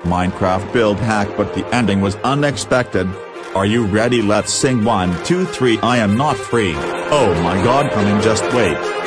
Minecraft build hack, but the ending was unexpected. Are you ready? Let's sing 1 2 3. I am not free. Oh my god, come in, just wait.